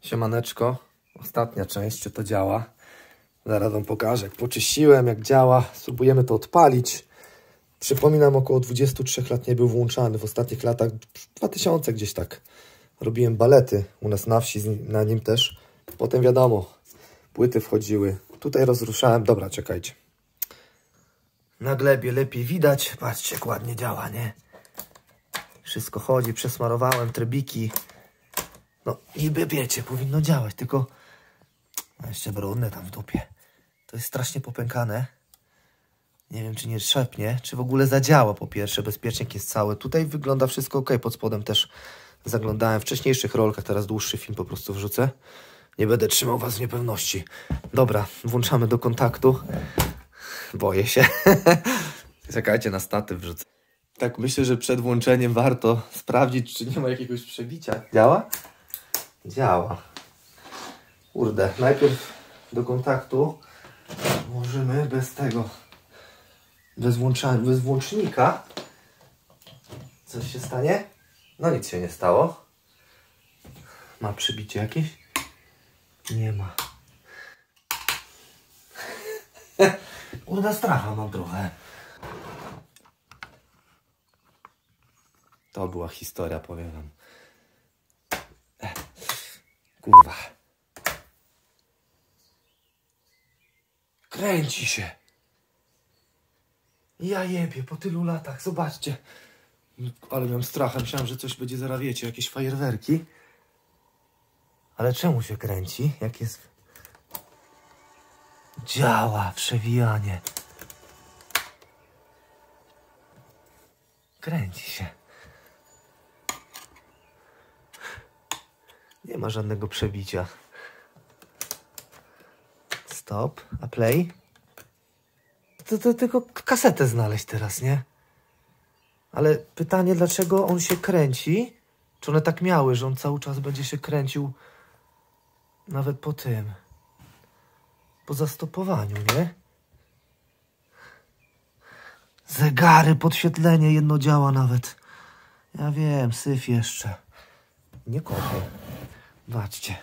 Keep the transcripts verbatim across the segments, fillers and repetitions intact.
Siemaneczko, ostatnia część, czy to działa. Zaraz wam pokażę, jak poczyściłem, jak działa. Spróbujemy to odpalić. Przypominam, około dwudziestu trzech lat nie był włączany. W ostatnich latach, dwa tysiące gdzieś tak, robiłem balety u nas na wsi, na nim też. Potem wiadomo, płyty wchodziły. Tutaj rozruszałem, dobra, czekajcie. Na glebie lepiej widać. Patrzcie, jak ładnie działa, nie? Wszystko chodzi, przesmarowałem trybiki. No niby wiecie, powinno działać, tylko no, jeszcze brudne tam w dupie. To jest strasznie popękane. Nie wiem, czy nie trzepnie, czy w ogóle zadziała po pierwsze. Bezpiecznik jest cały. Tutaj wygląda wszystko ok. Pod spodem też zaglądałem w wcześniejszych rolkach. Teraz dłuższy film po prostu wrzucę. Nie będę trzymał was w niepewności. Dobra, włączamy do kontaktu. Boję się. Czekajcie, na statyw wrzucę. Tak myślę, że przed włączeniem warto sprawdzić, czy nie ma jakiegoś przebicia. Działa? Działa. Kurde, najpierw do kontaktu włożymy bez tego, bez, włącza, bez włącznika. Coś się stanie? No nic się nie stało. Ma przebicie jakieś? Nie ma. Kurde, stracha mam trochę. To była historia, powiem wam. Kurwa. Kręci się. Ja jebie, po tylu latach, zobaczcie. Ale miałem strach, myślałem, że coś będzie zaraz, wiecie, jakieś fajerwerki. Ale czemu się kręci? Jak jest... Działa przewijanie. Kręci się. Nie ma żadnego przebicia. Stop. A play? To, to tylko kasetę znaleźć teraz, nie? Ale pytanie, dlaczego on się kręci? Czy one tak miały, że on cały czas będzie się kręcił nawet po tym? Po zastopowaniu, nie? Zegary, podświetlenie, jedno działa nawet. Ja wiem, syf jeszcze. Nie kopię. Zobaczcie.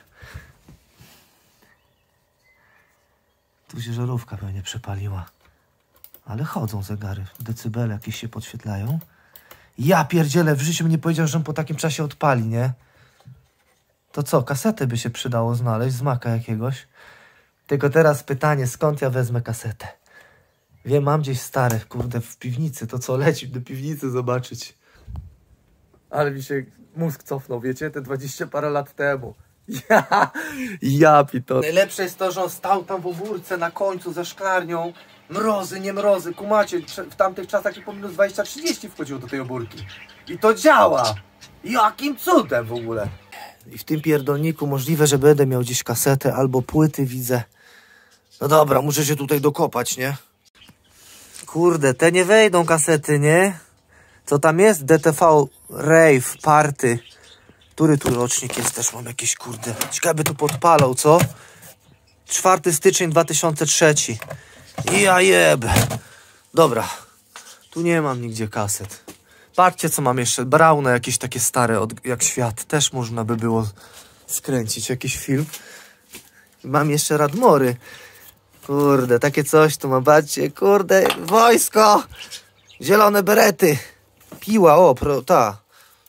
Tu się żarówka pewnie przepaliła. Ale chodzą zegary. Decybele jakieś się podświetlają. Ja pierdzielę, w życiu mnie powiedział, że on po takim czasie odpali, nie? To co, kasetę by się przydało znaleźć z Maka jakiegoś. Tylko teraz pytanie, skąd ja wezmę kasetę? Wiem, mam gdzieś stare, kurde, w piwnicy. To co, leci do piwnicy zobaczyć. Ale mi się mózg cofnął, wiecie, te dwadzieścia parę lat temu. Ja, ja pito. Najlepsze jest to, że on stał tam w obórce na końcu ze szklarnią. Mrozy, nie mrozy, kumacie, w tamtych czasach po minus dwadzieścia trzydzieści wchodziło do tej obórki. I to działa. Jakim cudem w ogóle. I w tym pierdolniku możliwe, że będę miał gdzieś kasetę albo płyty, widzę. No dobra, muszę się tutaj dokopać, nie? Kurde, te nie wejdą kasety, nie? Co tam jest? D T V Rave Party. Który tu rocznik jest? Też mam jakieś, kurde. Ciekawe by tu podpalał, co? czwarty stycznia dwa tysiące trzeci. Ja jeb. Dobra. Tu nie mam nigdzie kaset. Patrzcie, co mam jeszcze. Browne jakieś takie stare, od, jak świat. Też można by było skręcić jakiś film. Mam jeszcze Radmory. Kurde, takie coś tu mam. Patrzcie, kurde, wojsko. Zielone berety. Piła, o, pro, ta.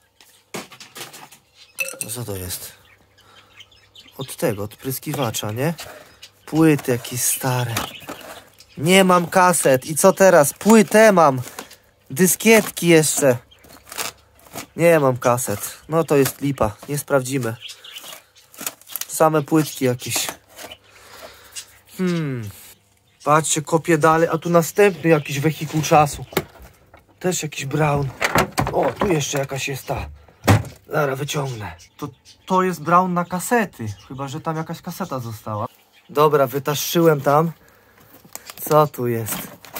Co to jest? Od tego, od pryskiwacza, nie? Płyty jakieś stare. Nie mam kaset. I co teraz? Płytę mam. Dyskietki jeszcze. Nie mam kaset. No to jest lipa. Nie sprawdzimy. Same płytki jakieś. Hmm. Patrzcie, kopię dalej. A tu następny jakiś wehikuł czasu. Też jakiś Brown. O, tu jeszcze jakaś jest ta. Zaraz wyciągnę. To, to jest Brown na kasety. Chyba, że tam jakaś kaseta została. Dobra, wytaszyłem tam. Co tu jest?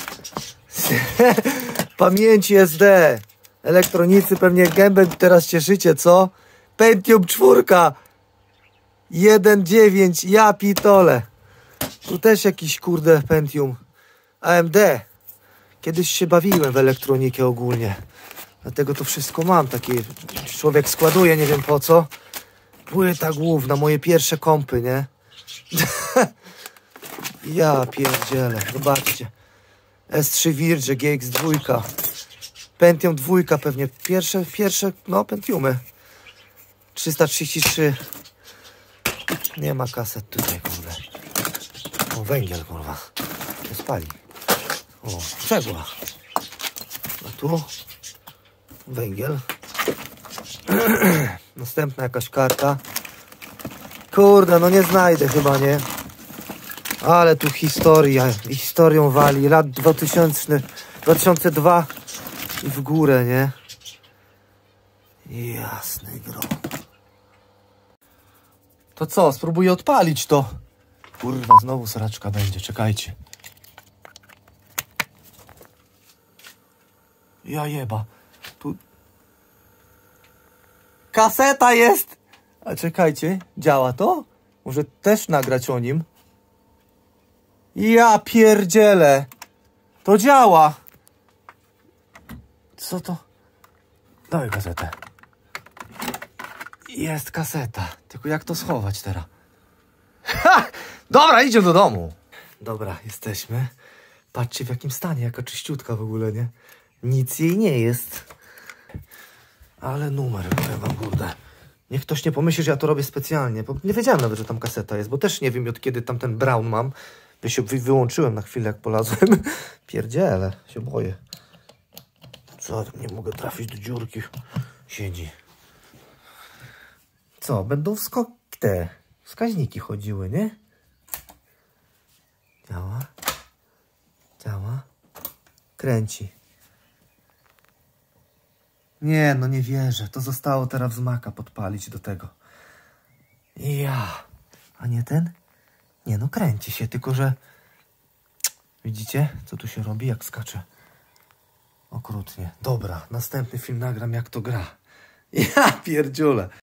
Pamięci S D. Elektronicy pewnie gębę teraz cieszycie, co? Pentium czwórka. jeden dziewięć. Ja pitole. Tu też jakiś, kurde, Pentium. A M D. Kiedyś się bawiłem w elektronikę ogólnie. Dlatego to wszystko mam. Taki człowiek składuje, nie wiem po co. Płyta główna, moje pierwsze kompy, nie? Ja pierdzielę, zobaczcie. S trzy Virge, G X dwa. Pentium dwa pewnie. Pierwsze, pierwsze, no Pentiumy. trzysta trzydzieści trzy. Nie ma kaset tutaj, kurde. O, węgiel, kurwa. To spali. O, cegła. A tu węgiel. Następna jakaś karta. Kurde, no nie znajdę chyba, nie? Ale tu historia, historią wali. Lat dwutysięcznych, dwa tysiące drugi i w górę, nie? Jasny grom. To co, spróbuję odpalić to. Kurwa, znowu sraczka będzie, czekajcie. Ja jeba. Tu... Kaseta jest! A czekajcie, działa to? Może też nagrać o nim? Ja pierdzielę! To działa! Co to? Daj kasetę. Jest kaseta. Tylko jak to schować teraz? Ha! Dobra, idziemy do domu. Dobra, jesteśmy. Patrzcie w jakim stanie, jaka czyściutka w ogóle, nie? Nic jej nie jest. Ale numer, powiem wam, kurde. Niech ktoś nie pomyśli, że ja to robię specjalnie. Bo nie wiedziałem nawet, że tam kaseta jest, bo też nie wiem od kiedy tam ten Brown mam. Ja się wy wyłączyłem na chwilę, jak polazłem. Pierdziele, się boję. Co, nie mogę trafić do dziurki. Siedzi. Co, będą wskok te wskaźniki chodziły, nie? Działa. Działa. Kręci. Nie, no nie wierzę. To zostało teraz z Maka podpalić do tego. Ja. A nie ten? Nie, no kręci się, tylko że... Widzicie, co tu się robi, jak skacze? Okrutnie. Dobra, następny film nagram, jak to gra. Ja pierdziule.